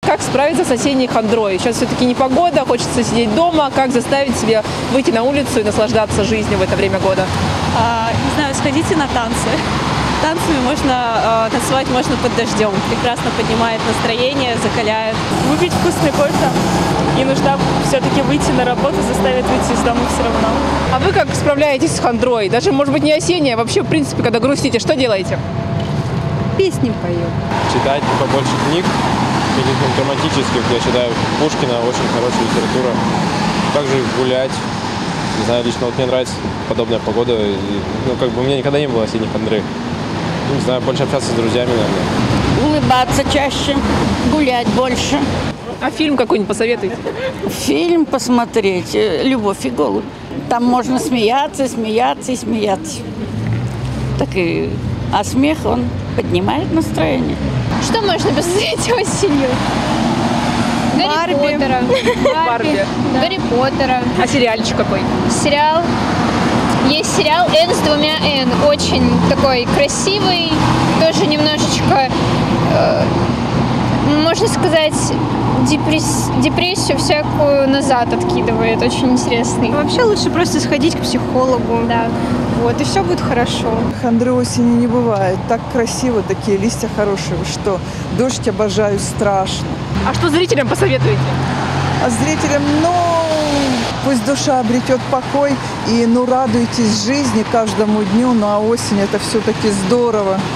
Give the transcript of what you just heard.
Как справиться с осенней хандрой? Сейчас все-таки непогода, хочется сидеть дома. Как заставить себя выйти на улицу и наслаждаться жизнью в это время года? Не знаю, сходите на танцы. Танцами можно танцевать можно под дождем. Прекрасно поднимает настроение, закаляет. Выпить вкусный кофе. И нужно все-таки выйти на работу, заставит выйти из дома все равно. А вы как справляетесь с хандрой? Даже, может быть, не осенняя, а вообще, в принципе, когда грустите, что делаете? Песни поет. Читать побольше книг, каких-нибудь романтических, я считаю, Пушкина очень хорошая литература. Также гулять. Не знаю, лично вот мне нравится подобная погода. И, у меня никогда не было осенней хандры. Не знаю, больше общаться с друзьями, наверное. Улыбаться чаще, гулять больше. А фильм какой-нибудь посоветуйте? Фильм посмотреть «Любовь и голубь». Там можно смеяться, смеяться и смеяться. А смех, он поднимает настроение. Что можно посмотреть осенью? Гарри Поттера. Барби. Да. Гарри Поттера. А сериальчик какой? Сериал. Есть сериал «Н» с двумя «Н». Очень такой красивый. Тоже немножечко, можно сказать, депрессию всякую назад откидывает. Очень интересный. Вообще лучше просто сходить к психологу. Да. Вот, и все будет хорошо. Хандры осени не бывает. Так красиво, такие листья хорошие, что дождь обожаю страшно. А что зрителям посоветуете? А зрителям, пусть душа обретет покой и, радуйтесь жизни каждому дню, а осень это все-таки здорово.